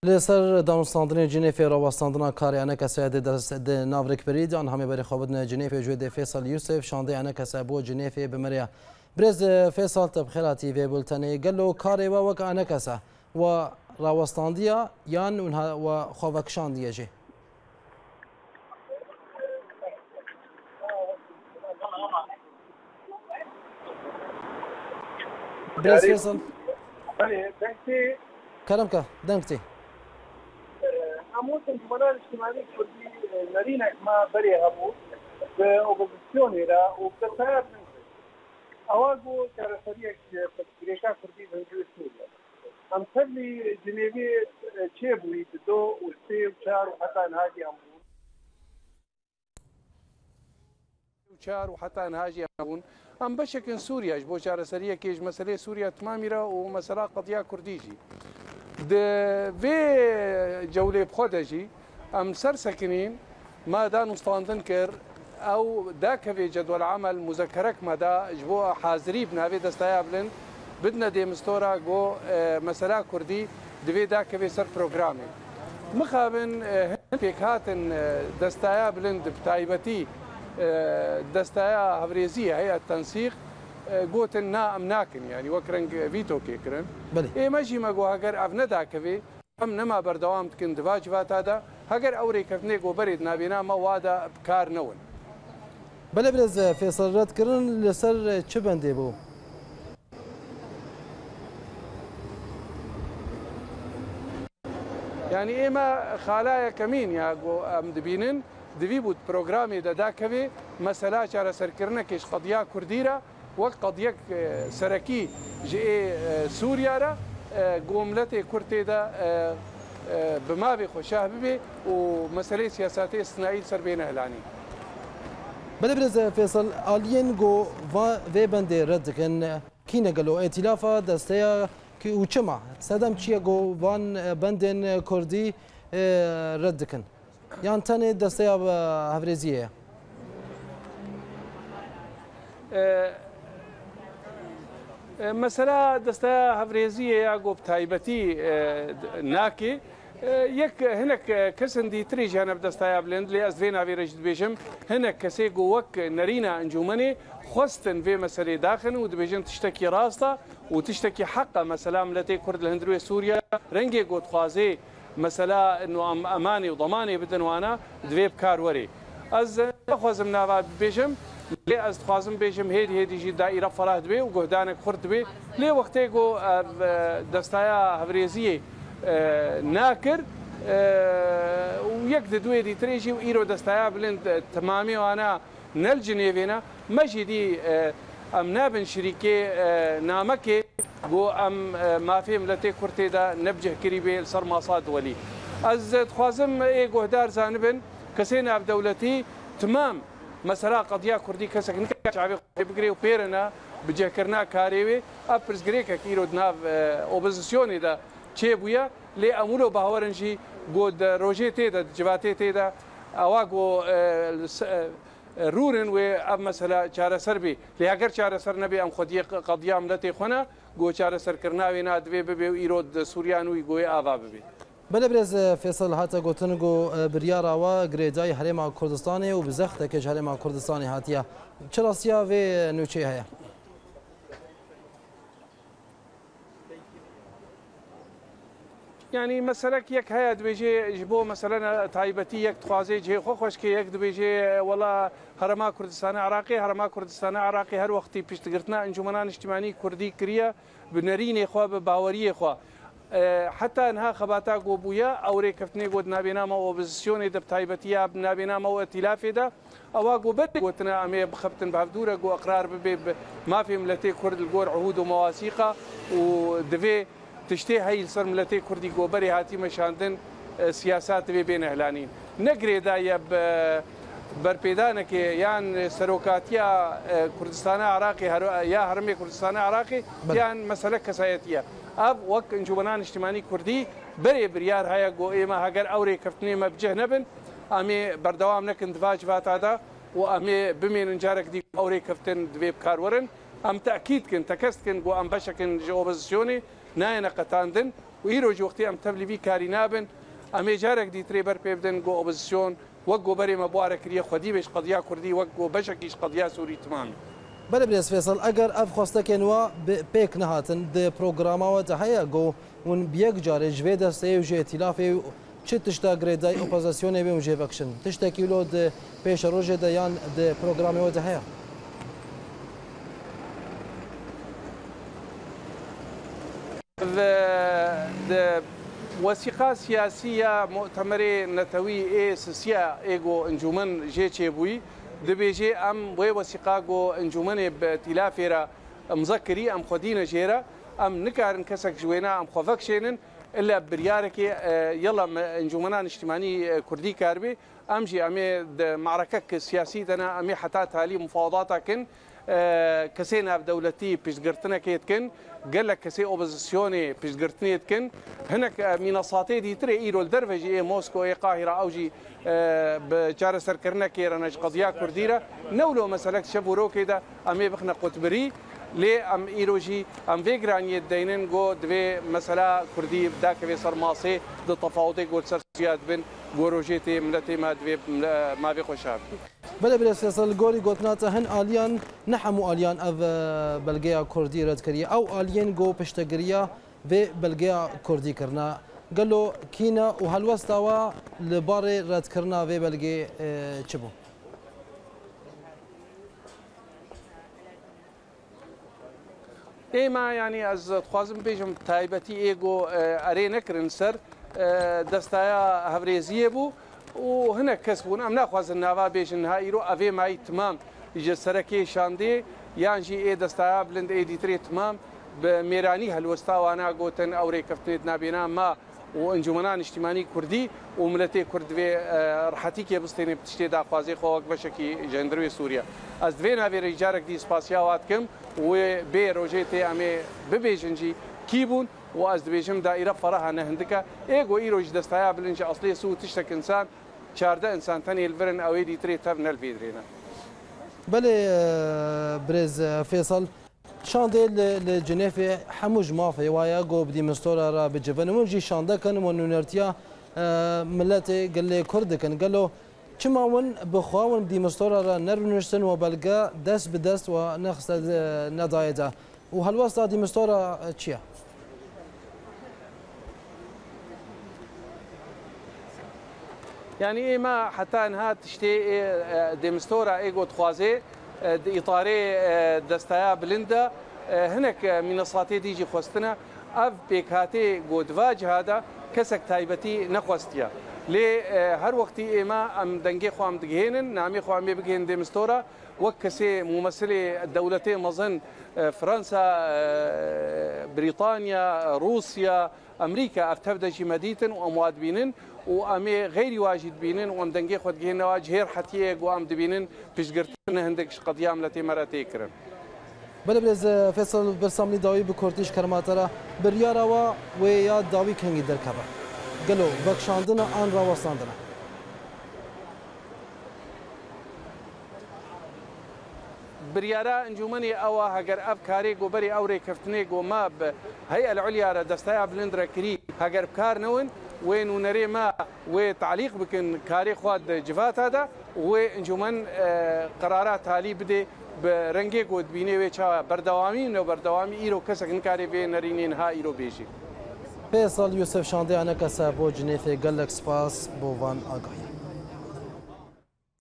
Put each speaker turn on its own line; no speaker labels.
لسر دانستاندن جنیف راوستاندنا کاری انک سعد دست ناورک برید آن همه بری خوابدن جنیف جوید فیصل یوسف شانده انک سعبو جنیف بمریا برز فیصل تبخیراتی و بولتنی گلو کاری و وک انک سع و راوستاندیا یان و خوابکشان دیجی برز فیصل كلام كا دنكتي
همون انتمانا اجتماعي كردي نرينا ما بري هبو بأوبوزيسيوني را وبتساعد من أواجو كارثرية تفكيريكا كردي بهجوة سوريا هم تبلي جنيبي تشيبوي بدو وستي وشار وحتى نهاجي أمبون وشار وحتى نهاجي أمبون ام بشكل سوريا بو كارثرية كيج مسألة سوريا تمامي را ومسألة قضية كرديجي في جولة بخودجي ام سرسكنين ما دا نستاندن كر او داك في جدول عمل مذكرك ما دا جبو حاضري بنافي دستايا بلن بدنا دي مستورا جو مسألة كردي دفي داك في سر بروغرامي مخابن هنفيك هاتن دستايا بلن بتايبتي دستايا هفريزية هي التنسيق قوت النا امناكن يعني وكرنج فيتو كيكرن اي ماشي ما جو هاجر افندا كفي ام نما بردوام تكن دواجبات هذا هاجر اوري كفني جو بريد نابينا ما وادا بكار نون
بلا برز فيصل رد كرن لسر تشبندي بو
يعني اما خلايا كمين يا جو ام دبينن دبي بود بروغرامي داكوي مساله على سركرنا كيش قضيه كرديره وقضيه سركي جي سوريا را قوملتي كرتي دا بما بخشاه بي ومساله سياساتي استثنائيه سر بين اهلاني
بلا برز فيصل الين جو في بندي ردكن كينا قالوا ائتلافا دستيا كي وچما سدم چيا جو وان بندن كردي ردكن يعني تاني دستيا هفريزيه
مسألة دستيا هفريزيه يا جو بتايبتي ناكي يك هناك كسندي تريج انا بدستيا بلند لي ازفينا في رجد بيجم هناك كسي جوك نرينا انجومني خستن في مسألة داخل ودبيجن تشتكي راستا وتشتكي حقها مسألة ملتي كرد الهندروية سوريا رنجي جو تخازي مسألة إنه أماني وضماني بدن وأنا دوي بكار وري أز خوازم نافا بيجم لي أز خوازم بيجم هيدي جي دائرة فراه دوي وقهدانك خرد دوي لي وقتي جو دستايا هفريزية ناكر ويك دوي دي تريجي وإيرو دستايا بلند تمامي وأنا نل جنيفينا ماشي دي أم نابن شريكي نامكي جو ام ما في ملتي كرتي دا نبجه كريبي صار مصاد ولي از تخوازم اي جهدار زانبن كسينا بدولتي تمام مسألة قضية كردي كسك نكا شعبي بقري وبيرنا بجهكرنا كاريوي ابرز غريكا كيرو دناف اوبوزيسيوني دا تشيبويا لي امولو باورنجي جود روجيتي دا جباتي دا اواغو رورن و اب مسألة چاره سر بي لهاگر چاره سر نبي ام خودي قضيه ملتي خونه گو چاره سر کرناوی نا دوی ببی و ایرود سوریانوی گوی آوا ببی
بله برز فیصل حتی گوتن گو بریارا و گریدای حریم کردستانی و بزخت که حریم کردستانی هاتیه چرا سیا و نوچه هیا
يعني مسألة يك هيا دبيجي جبو مثلا تايبتي يك تخازي جي خوش كي يك دبيجي والله هرما كردستان عراقي هرما كردستان عراقي هر وقتي بيشتغرتنا انجمنان اجتماعي كردي كريا بنريني خو باوريه خو حتى انها خباتا غوبويا او ريكفتني غود نابينا ما اوبوزيسيوني دب تايبتي نابينا ما ائتلاف ده او غوبت غوتنا امي بخبتن بافدوره غو اقرار ما في ملتي كرد الجور عهود ومواثيق ودفي تشتي هاي الصر ملتي كردي جوبري هاتي مشاندن سياسات بين اهلانين نقري دايا بربيدانك يان سروكاتيا كردستان عراقي يا هرمي كردستان عراقي يان مسألة كسايتية اب وك انجمنان اجتماعي كردي بري بريار هيا جو ايما هاجر اوري كفتني مبجه نبن امي بردوام نكن دفاج فات هذا وامي بمين انجارك دي اوري كفتن دبي بكار ورن ام تاكيد كن تكست كن جو ام بشكن جو اوبوزيسيوني ناينا قتاندن و ئیرۆژی وەختی ئەم تەبلیڤی کاری نابن ئەمێ جارێک دیترێ بەر پێ بدەن گۆ ئۆپۆزیسیۆن وەک گۆ بەرێمە بوارە کردیە خودی بێش قەدیا کوردی وەک گۆ بەشێکیش قەدیا سووری تمامی
بله برێز فێسەڵ ئەگەر ئەف خواستەکەن وە پێک نەهاتن دە پرۆگراماوەتە هەیە گۆ ون بیەک جارێ ژێ دەستەیە و ژێ تیلافێ چ تشتا گرێدای ئۆپۆزیسیۆنێ بێ و ژێڤەکشن تشتێکی لۆ پێشە ڕۆژێدا یان دە پرۆگرامەوەتە هەیە
وثيقة سياسية مؤتمر نتوي سياسية إيجو إنجومن جي تشيبوي دبيجي أم وي وثيقة جو إنجومن بتلافيرا مذكري أم خدينا جيرا أم نكارن كسك جوينا أم خوفك شينن إلا بريارك يلا إنجومنان اجتماعي كردي كاربي أم جي أمي معركة سياسية أنا أمي حتى تالي مفاوضات كن كسينا بدولتي بيشقرتنا كيتكن قال لك كسي اوبوزيسيوني بيشقرتني يتكن هناك منصاتي دي تري ايرو الدرفجي موسكو اي قاهره اوجي بجار سركرنا كيرناج قضيه كرديره نولو مسالك شبورو كده امي بخنا قطبري لي ام ايروجي ام فيغراني دينن جو دوي مساله كردي بدا كبي سرماسي دو تفاوتي قول سرسيات بن گۆڕۆژێتێ ملەتێ ما دوێ ماوێ خۆشاب
بەێ برێسێسەل گۆری گوتناتە هەن ئالیان نەحەموو ئالیان ئەڤ بەلگەیە کوردی ڕەتکردی ئەو ئالیێن گۆ پشتەگریە vê belgeya kurdîkirina gelo kîne û helwesta we li barê redkirina vê belgê çi bû?
ئێمە ینی ئەس دخوازم بێژم تایبەتی ئێگۆ ئەرێ نەکردن سەر دەستایە هەورێزیە بوو و هەنە کەس بوون ئەم ناخوازن ناوا بێژن ها ئیرۆ ئەvê مای تمام ژە سەرەکێ شاندێ یانژی ئێ دەستایە بلند ئێ دیترێ تمام بە مێرانی هەلوەستاوانە گوتن ئەو ڕێکەفتنێت نابێنا ما و ئەنجومەنان نیشتیمانی کوردی و ملەتێ کورد دوێ ڕحەتی کێ بستێنێ پشتێ داخوازی خۆوەک بەشێکی ژەندروێ سووریا ئەس دوێ ناوێرە جارێک دی سپاسیاوات کەم و بێ ڕۆژێ تێ ئەمێ ببێژنجی کی بوون و ئەس دبێژم دائیرە فەرەها نەهندەکە ئێگۆ ئیرۆژ دەستایە بلنج ئەسڵێ سو تشتێک ئینسان چاردە ئینسان تەنێ لڤرن ئەوەی دیترێ تەر نەلڤێدرێنە
بەێ برێز فێسەڵ شاندێ لە جنێفێ هەمووش مافێ وایە گۆ بدی مستۆرە بجبنمونجی شاندەکەن و نونەرتیا ملەتێ گەلێ کوردەکەن گەلۆ چماون بخواون دی مستۆرە نەرنوشتن و بەلگە دەست بدەست و نەخستە نەدایەدا و هەلوەستا دی مستۆرە چییە؟
يعني ما حتى انها تشتي ديمستورا ايجو تخوازي اطاري دستايا بلندا هناك منصاتي ديجي خوستنا اف بيكاتي جودفاج هذا كسك تايبتي نخوستيا لي هر وقتي اما ام دنجي خو ام دغينن نامي خو ام بيجين ديمستورا وكسي ممثلي الدولتين مظن فرنسا بريطانيا روسيا امريكا افتبدجي مديتن وامواد بينن وامي غير واجد بينن وام دنجي خود جهنا واجهير حتيه وام دبينن بيشغرتن هندك قضيه ملتي مراتي كرن
بلبرز فيصل برسامني داوي بكورتيش كرماترا بريارا ويا داوي كنجي دركبا قالوا بكشاندنا ان راوساندنا
بريارا انجومني او هاجر افكاري غبري اوري كفتني غو ما هيئه العليا دستايا بلندرا كري هاجر بكار نون وين ونري ما وتعليق بكن كاري خواد جفات هذا وانجومن قرارات هالي بدي برنگي گود بيني وچا بردوامي نو بردوامي ايرو كسكن كاري بي نرينين ها ايرو بيجي
فيصل يوسف شاندي انا كسا بو جنيفي قال لك سباس بو فان اغاي